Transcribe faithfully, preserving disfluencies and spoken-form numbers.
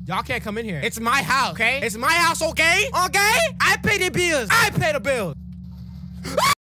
Y'all can't come in here. It's my house. Okay. It's my house, okay? Okay? I pay the bills. I pay the bills.